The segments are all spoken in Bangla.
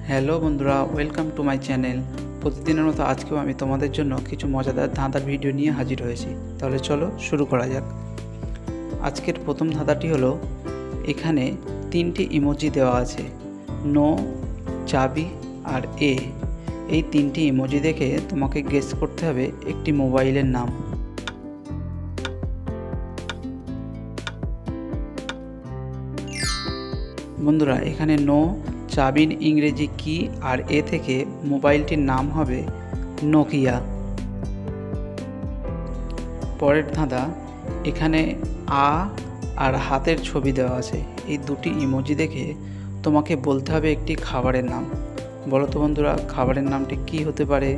হ্যালো বন্ধুরা, ওয়েলকাম টু মাই চ্যানেল। প্রতিদিনের মতো আজকেও আমি তোমাদের জন্য কিছু মজাদার ধাঁধার ভিডিও নিয়ে হাজির হয়েছি। তাহলে চলো শুরু করা যাক। আজকের প্রথম ধাঁধাটি হলো, এখানে তিনটি ইমোজি দেওয়া আছে, নো, চাবি আর এ। এই তিনটি ইমোজি দেখে তোমাকে গেস করতে হবে একটি মোবাইলের নাম। বন্ধুরা, এখানে নো, চাবির ইংরেজি কি আর এ থেকে মোবাইলটির নাম হবে নোকিয়া। পরের ধাঁধা, এখানে আ আর হাতের ছবি দেওয়া আছে। এই দুটি ইমোজি দেখে তোমাকে বলতে হবে একটি খাবারের নাম। বলো তো বন্ধুরা, খাবারের নামটি কি হতে পারে?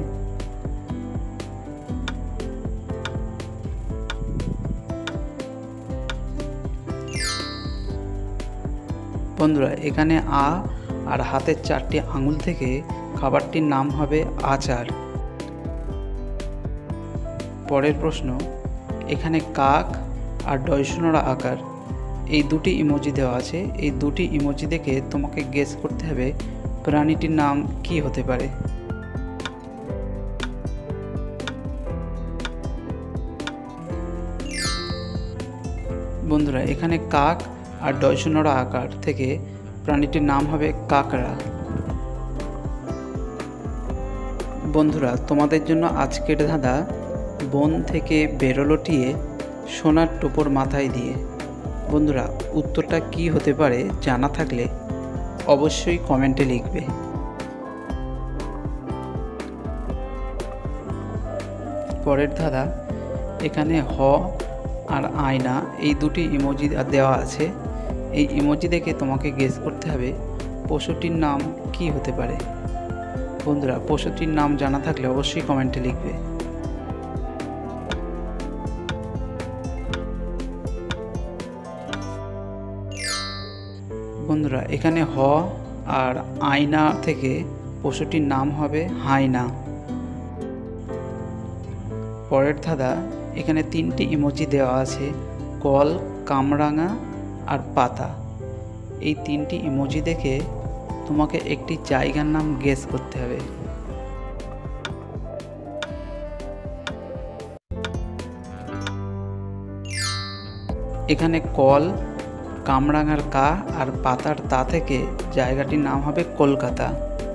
বন্ধুরা, এখানে আ আর হাতের চারটি আঙুল থেকে খাবারটির নাম হবে আচার। পরের প্রশ্ন, এখানে কাক আর ডয়সুনরা আকার, এই দুটি ইমোজি দেওয়া আছে। এই দুটি ইমোজি দেখে তোমাকে গেস করতে হবে প্রাণীটির নাম কি হতে পারে। বন্ধুরা, এখানে কাক আর ডয়সুনরা আকার থেকে প্রাণীটির নাম হবে কাকড়া। বন্ধুরা, তোমাদের জন্য আজকের ধাঁধা, বন থেকে বেরোলো টিয়ে সোনার টোপর মাথায় দিয়ে। বন্ধুরা, উত্তরটা কি হতে পারে জানা থাকলে অবশ্যই কমেন্টে লিখবে। পরের ধাঁধা, এখানে হ আর আয়না, এই দুটি ইমোজি দেওয়া আছে। এই ইমোজি দেখে তোমাকে গেস করতে হবে পশুটির নাম কি হতে পারে। বন্ধুরা, পশুটির নাম জানা থাকলে অবশ্যই কমেন্টে লিখবে। বন্ধুরা, এখানে হ আর আয়না থেকে পশুটির নাম হবে হায়না। পরের ধাঁধা, এখানে তিনটি ইমোজি দেওয়া আছে, কল, কামরাঙা আর পাতা। এই তিনটি ইমোজি দেখে তোমাকে একটি জায়গার নাম গেস করতে হবে। এখানে কল, কামরাঙার কা আর পাতার তা থেকে জায়গাটির নাম হবে কলকাতা।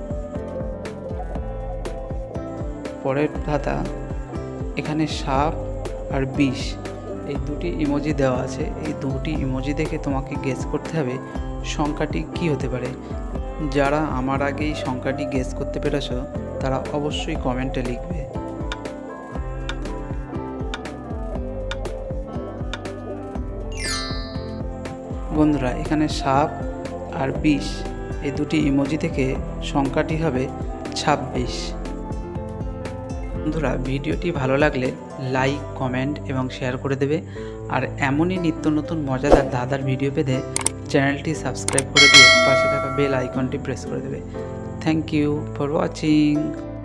পরের ধাঁধা, এখানে সাপ আর বিষ, এই দুটি ইমোজি দেওয়া আছে। এই দুটি ইমোজি দেখে তোমাকে গেস করতে হবে সংখ্যাটি কি হতে পারে। যারা আমার আগেই সংখ্যাটি গেস করতে পেরেছ তারা অবশ্যই কমেন্টে লিখবে। বন্ধুরা, এখানে সাপ আর বিষ, এই দুটি ইমোজি থেকে সংখ্যাটি হবে 26। বন্ধুরা, ভিডিওটি ভালো লাগলে লাইক, কমেন্ট এবং শেয়ার করে দেবে। আর এমনই নিত্য নতুন মজাদার ধাঁধার ভিডিও পেতে চ্যানেলটি সাবস্ক্রাইব করে দিয়ে পাশে থাকা বেল আইকনটি প্রেস করে দেবে। Thank you for watching.